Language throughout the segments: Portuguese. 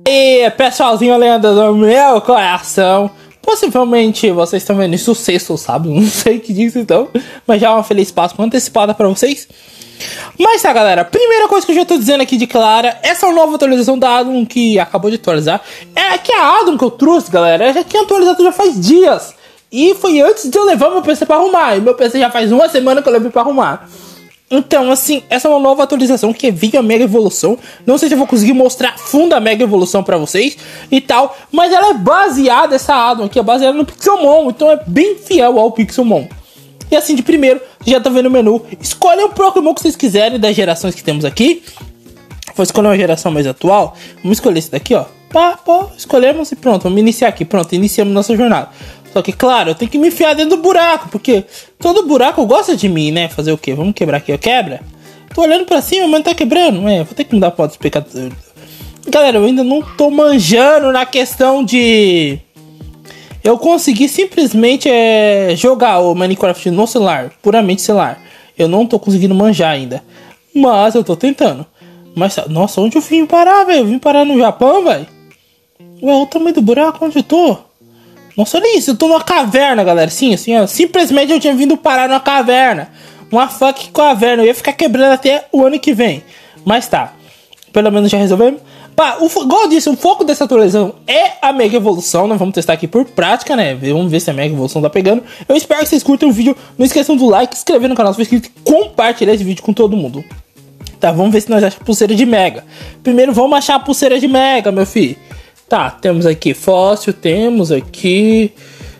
E pessoalzinho lenda do meu coração, possivelmente vocês estão vendo isso sexto, sabe? Não sei que dia então, mas já é uma feliz Páscoa antecipada pra vocês. Mas tá, galera, primeira coisa que eu já tô dizendo aqui de clara, essa nova atualização da Addon que acabou de atualizar, é que a Addon que eu trouxe, galera, já tinha atualizado já faz dias. E foi antes de eu levar meu PC pra arrumar, e meu PC já faz uma semana que eu levei pra arrumar. Então, assim, essa é uma nova atualização que veio a Mega Evolução. Não sei se eu vou conseguir mostrar fundo a Mega Evolução pra vocês e tal, mas ela é baseada, essa Addon aqui é baseada no Pixelmon, então é bem fiel ao Pixelmon. E assim, de primeiro, já tá vendo o menu, escolhe o Pokémon que vocês quiserem das gerações que temos aqui. Vou escolher uma geração mais atual, vamos escolher esse daqui, ó. Escolhemos e pronto, vamos iniciar aqui, pronto, iniciamos nossa jornada. Só que, claro, eu tenho que me enfiar dentro do buraco, porque todo buraco gosta de mim, né? Fazer o quê? Vamos quebrar aqui, ó. Quebra. Tô olhando pra cima, mas não tá quebrando. Vou ter que mudar pra outro espectador. Galera, eu ainda não tô manjando na questão de... Eu consegui simplesmente jogar o Minecraft no celular, puramente celular. Eu não tô conseguindo manjar ainda, mas eu tô tentando. Mas, nossa, onde eu vim parar, velho? Eu vim parar no Japão, velho? Ué, olha o tamanho do buraco, onde eu tô? Nossa, olha isso, eu tô numa caverna, galera. Sim, assim, ó. Simplesmente eu tinha vindo parar numa caverna. Uma fucking caverna. Eu ia ficar quebrando até o ano que vem. Mas tá. Pelo menos já resolvemos. Igual eu disse, o foco dessa atualização é a Mega Evolução. Nós vamos testar aqui por prática, né? Vamos ver se a Mega Evolução tá pegando. Eu espero que vocês curtam o vídeo. Não esqueçam do like, se inscrever no canal se for inscrito e compartilhar esse vídeo com todo mundo. Tá, vamos ver se nós achamos pulseira de Mega. Primeiro vamos achar a pulseira de Mega, meu filho. Tá, temos aqui fóssil, temos aqui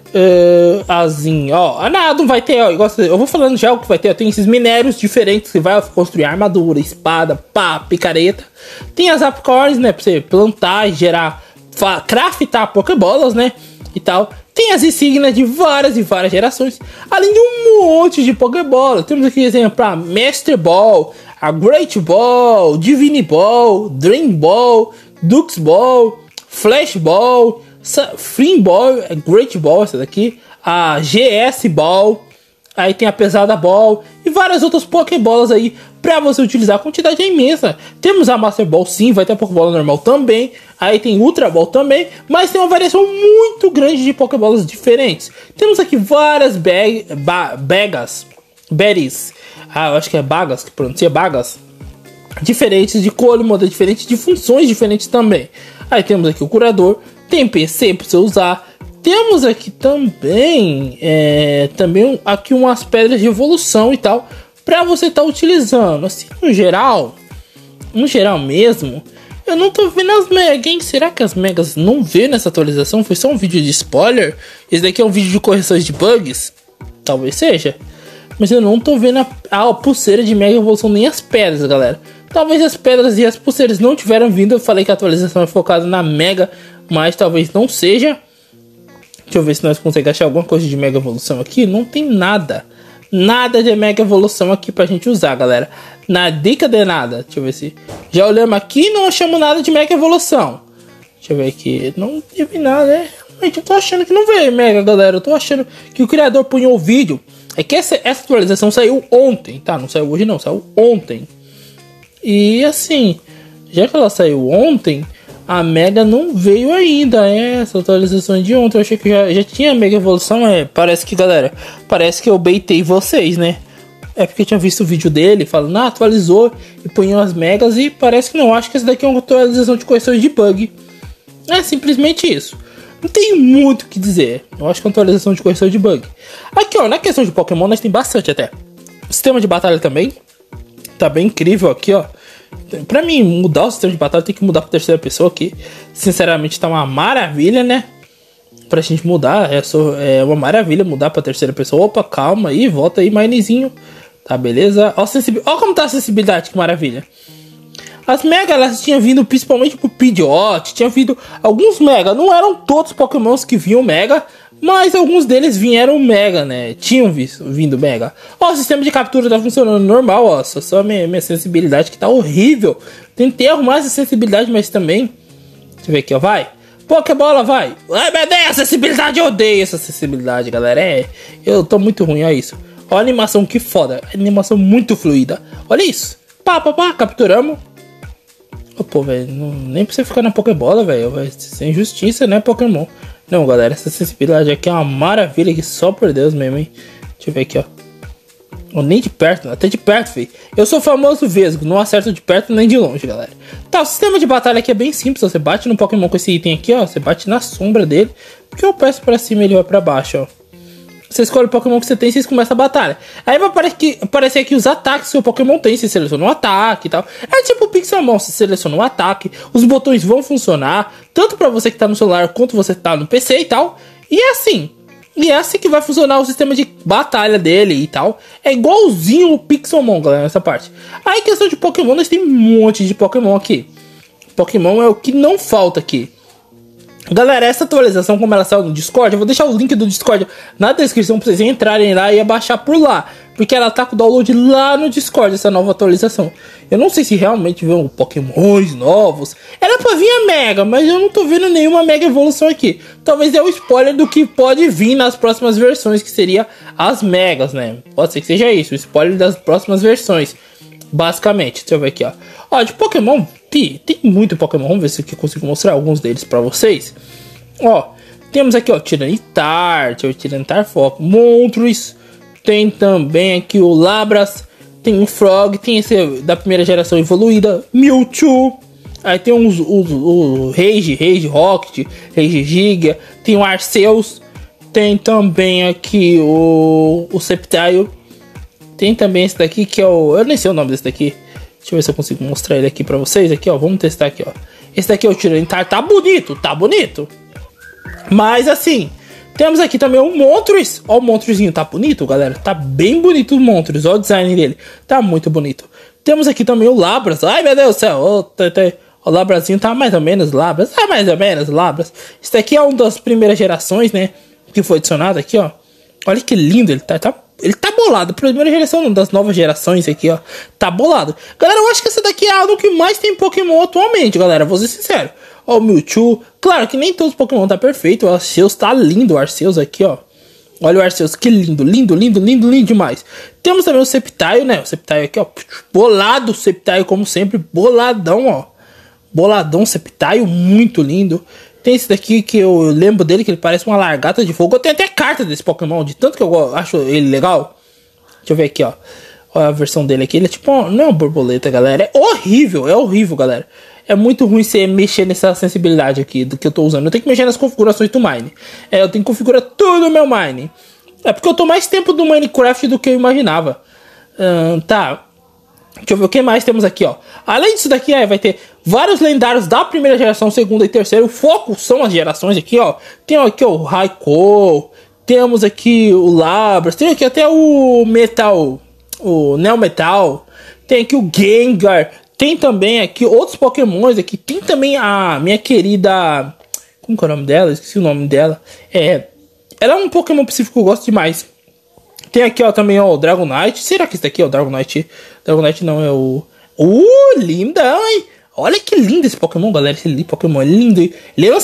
asinho, ó. A Addon vai ter, ó, igual eu vou falando já o que vai ter, ó, tem esses minérios diferentes que vai construir armadura, espada, picareta. Tem as Apricorns, né, pra você plantar e gerar, craftar Pokébolas, né, e tal. Tem as insígnias de várias e várias gerações, além de um monte de Pokébola. Temos aqui exemplo pra Master Ball, a Great Ball, Divine Ball, Dream Ball, Dux Ball, Flash Ball, Free Ball, Great Ball, essa daqui, a GS Ball, aí tem a Pesada Ball e várias outras Pokébolas aí pra você utilizar. A quantidade é imensa. Temos a Master Ball, sim, vai ter a Pokébola normal também, aí tem Ultra Ball também, mas tem uma variação muito grande de Pokébolas diferentes. Temos aqui várias berries, eu acho que é bagas, que pronuncia bagas, diferentes de cor, modelo diferente, de funções diferentes também. Aí temos aqui o curador, tem PC para você usar. Temos aqui também aqui umas pedras de evolução e tal para você estar utilizando. Assim, no geral mesmo, eu não tô vendo as megas, hein? Será que as megas não veio nessa atualização? Foi só um vídeo de spoiler? Esse daqui é um vídeo de correções de bugs? Talvez seja. Mas eu não tô vendo a pulseira de Mega Evolução nem as pedras, galera. Talvez as pedras e as pulseiras não tiveram vindo. Eu falei que a atualização é focada na Mega, mas talvez não seja. Deixa eu ver se nós conseguimos achar alguma coisa de Mega Evolução aqui. Não tem nada. Nada de Mega Evolução aqui pra gente usar, galera. Na dica de nada. Deixa eu ver se... Já olhamos aqui e não achamos nada de Mega Evolução. Deixa eu ver aqui. Não teve nada, né? Gente, eu tô achando que não veio Mega, galera. Eu tô achando que o criador punhou o vídeo. É que essa atualização saiu ontem, tá? Não saiu hoje não, saiu ontem. E assim, já que ela saiu ontem, a Mega não veio ainda, essa atualização de ontem. Eu achei que já tinha Mega Evolução, parece que, galera, parece que eu baitei vocês, né? É porque eu tinha visto o vídeo dele falando, atualizou e punhou as Megas e parece que não. Acho que essa daqui é uma atualização de correções de bug. É simplesmente isso. Não tem muito o que dizer. Eu acho que é uma atualização de correção de bug. Aqui, ó, na questão de Pokémon, nós tem bastante até. O sistema de batalha também tá bem incrível aqui, ó. Pra mim, mudar o sistema de batalha, tem que mudar pra terceira pessoa aqui. Sinceramente, tá uma maravilha, né? Pra gente mudar, é uma maravilha mudar pra terceira pessoa. Opa, calma aí, volta aí, Minezinho. Tá, beleza? Ó como tá a acessibilidade, que maravilha. As Mega, elas tinham vindo principalmente pro Pidgeot, tinham vindo alguns Mega, não eram todos os Pokémons que vinham Mega, mas alguns deles vieram Mega, né? Tinham vindo Mega. Ó, o sistema de captura tá funcionando normal, ó, só minha sensibilidade que tá horrível. Tentei arrumar essa sensibilidade, mas também... Deixa eu ver aqui, ó, vai. Pokébola, vai. Ai, meu Deus, acessibilidade, eu odeio essa acessibilidade, galera. Eu tô muito ruim, olha isso. Olha a animação, que foda. Animação muito fluida. Olha isso. Capturamos. Pô, velho, nem pra você ficar na Pokébola, velho. Vai ser injustiça, né, Pokémon? Não, galera, essa sensibilidade aqui é uma maravilha que só por Deus mesmo, hein? Deixa eu ver aqui, ó. Nem de perto, até de perto, filho. Eu sou famoso vesgo, não acerto de perto nem de longe, galera. Tá, o sistema de batalha aqui é bem simples. Você bate no Pokémon com esse item aqui, ó. Você bate na sombra dele. Porque eu peço pra cima e ele vai pra baixo, ó. Você escolhe o Pokémon que você tem e vocês começam a batalha. Aí vai aparecer aqui os ataques que o seu Pokémon tem. Você seleciona um ataque e tal. É tipo o Pixelmon, você seleciona um ataque. Os botões vão funcionar, tanto pra você que tá no celular, quanto você tá no PC e tal. E é assim. E é assim que vai funcionar o sistema de batalha dele e tal. É igualzinho o Pixelmon, galera, nessa parte. Aí, questão de Pokémon, nós temos um monte de Pokémon aqui. Pokémon é o que não falta aqui. Galera, essa atualização, como ela saiu no Discord, eu vou deixar o link do Discord na descrição pra vocês entrarem lá e abaixar por lá. Porque ela tá com o download lá no Discord, essa nova atualização. Eu não sei se realmente vão Pokémons novos. Era pra vir a Mega, mas eu não tô vendo nenhuma Mega evolução aqui. Talvez é o spoiler do que pode vir nas próximas versões, que seria as Megas, né? Pode ser que seja isso, o spoiler das próximas versões. Basicamente, deixa eu ver aqui, ó. Ó, de Pokémon, tem muito Pokémon. Vamos ver se eu consigo mostrar alguns deles pra vocês. Ó, temos aqui, ó, Tiranitar, Tiranitar Foco, Moltres. Tem também aqui o Labras. Tem o Frog, tem esse da primeira geração evoluída, Mewtwo. Aí tem o Rage Rocket, Rage Giga. Tem o Arceus. Tem também aqui o Sceptile. Tem também esse daqui que é o... Eu nem sei o nome desse daqui. Deixa eu ver se eu consigo mostrar ele aqui pra vocês. Aqui, ó. Vamos testar aqui, ó. Esse daqui é o Tiranitar. Tá bonito, tá bonito. Mas assim, temos aqui também o Moltres. Ó, o Moltrezinho tá bonito, galera. Tá bem bonito o Moltres. Ó o design dele. Tá muito bonito. Temos aqui também o Labras. Ai, meu Deus do céu. O Labrazinho tá mais ou menos Labras. Tá mais ou menos Labras. Esse daqui é um das primeiras gerações, né? Que foi adicionado aqui, ó. Olha que lindo ele tá. Ele tá bolado. Primeira geração das novas gerações aqui, ó. Tá bolado. Galera, eu acho que essa daqui é algo que mais tem Pokémon atualmente, galera. Vou ser sincero. Ó, o Mewtwo. Claro que nem todos os Pokémon tá perfeito. O Arceus tá lindo. O Arceus aqui, ó. Olha o Arceus. Que lindo. Lindo, lindo, lindo, lindo demais. Temos também o Sceptile, né? O Sceptile aqui, ó. Bolado o Sceptile, como sempre. Boladão, ó. Boladão Sceptile. Muito lindo. Tem esse daqui que eu lembro dele, que ele parece uma largata de fogo. Eu tenho até carta desse Pokémon, de tanto que eu acho ele legal. Deixa eu ver aqui, ó. Olha a versão dele aqui. Ele é tipo, não é uma borboleta, galera. É horrível, galera. É muito ruim você mexer nessa sensibilidade aqui do que eu tô usando. Eu tenho que mexer nas configurações do Mine. Eu tenho que configurar tudo o meu Mine. É porque eu tô mais tempo do Minecraft do que eu imaginava. Tá. Deixa eu ver o que mais temos aqui, ó. Além disso daqui, vai ter vários lendários da primeira geração, segunda e terceira. O foco são as gerações aqui, ó. Tem aqui ó, o Raikou. Temos aqui o Labras. Tem aqui até o Metal. O Neo Metal. Tem aqui o Gengar. Tem também aqui outros Pokémons aqui. Tem também a minha querida... Como que é o nome dela? Esqueci o nome dela. Ela é um Pokémon específico que eu gosto demais. Tem aqui, ó, também, ó, o Dragonite. Será que esse daqui é o Dragonite? Dragonite não, é o... lindão, hein? Olha que lindo esse Pokémon, galera. Esse Pokémon é lindo. Ele é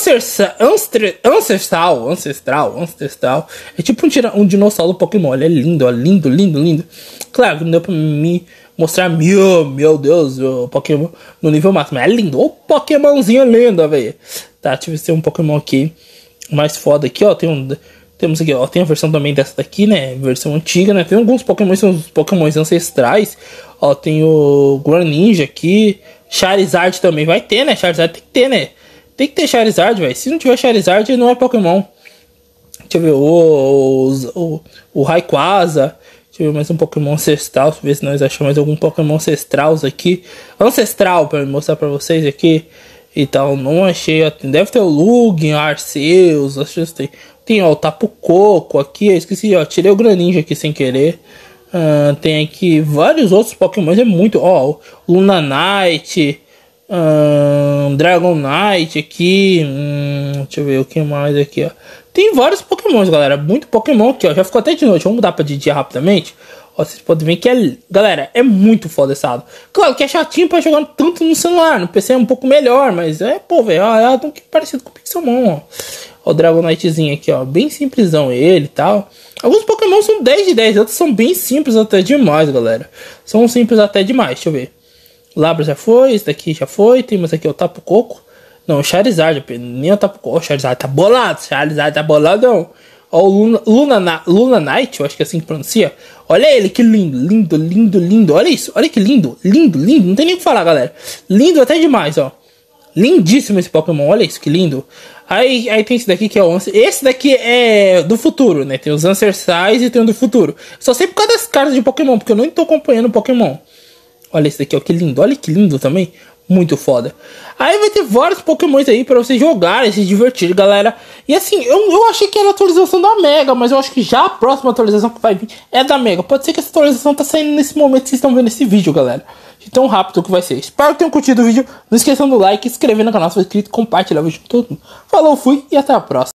ancestral. É tipo um dinossauro do Pokémon. Ele é lindo, ó. Lindo, lindo, lindo. Claro que não deu pra me mostrar, meu Deus, o Pokémon no nível máximo. É lindo. O Pokémonzinho lindo, velho. Tá, deixa eu ver se tem um Pokémon aqui mais foda aqui, ó. Temos aqui, ó, tem a versão também dessa daqui, né, versão antiga, né, tem alguns Pokémon, são os Pokémon ancestrais, ó, tem o Greninja aqui, Charizard também vai ter, né, Charizard tem que ter, né, tem que ter Charizard, velho, se não tiver Charizard não é Pokémon. Deixa eu ver, o Rayquaza, deixa eu ver mais um Pokémon ancestral, deixa eu ver se nós achamos mais algum Pokémon ancestral aqui, ancestral, pra mostrar pra vocês aqui. Então, não achei. Deve ter o Lugin, Arceus. Acho que tem ó, o Tapu Koko aqui. Eu esqueci, ó. Tirei o Greninja aqui sem querer. Tem aqui vários outros Pokémon. É muito. Ó, Luna Knight. Dragonite aqui. Deixa eu ver o que mais aqui, ó. Tem vários Pokémons, galera. Muito Pokémon aqui, ó. Já ficou até de noite. Vamos mudar pra de dia rapidamente. Ó, vocês podem ver que galera, é muito foda esse lado. Claro que é chatinho pra jogar tanto no celular. No PC é um pouco melhor, mas pô, velho, é um que parecido com o Pixelmon, ó. Ó, o Dragonitezinho aqui, ó. Bem simplesão ele e tal. Alguns Pokémon são 10 de 10, outros são bem simples até demais, galera. São simples até demais, deixa eu ver. Labra já foi, esse daqui já foi. Temos aqui o Tapu Koko. Não, o Charizard, nem o Tapu Koko. O Charizard tá bolado, Charizard tá boladão. Ó, o Luna Knight, eu acho que é assim que pronuncia. Olha ele, que lindo, lindo, lindo, lindo. Olha isso, olha que lindo, lindo, lindo. Não tem nem o que falar, galera. Lindo até demais, ó. Lindíssimo esse Pokémon, olha isso, que lindo. Aí tem esse daqui que é o Answer. Esse daqui é do futuro, né? Tem os Ancestrais e tem o do futuro. Só sei por causa das cartas de Pokémon, porque eu não tô acompanhando o Pokémon. Olha esse daqui, ó, que lindo. Olha que lindo também. Muito foda. Aí vai ter vários Pokémons aí pra vocês jogarem, se divertir, galera. E assim, eu achei que era a atualização da Mega, mas eu acho que já a próxima atualização que vai vir é da Mega. Pode ser que essa atualização tá saindo nesse momento que vocês estão vendo esse vídeo, galera. De tão rápido que vai ser. Espero que tenham curtido o vídeo. Não esqueçam do like, inscrever no canal se for inscrito, compartilhar o vídeo com todo mundo. Falou, fui e até a próxima.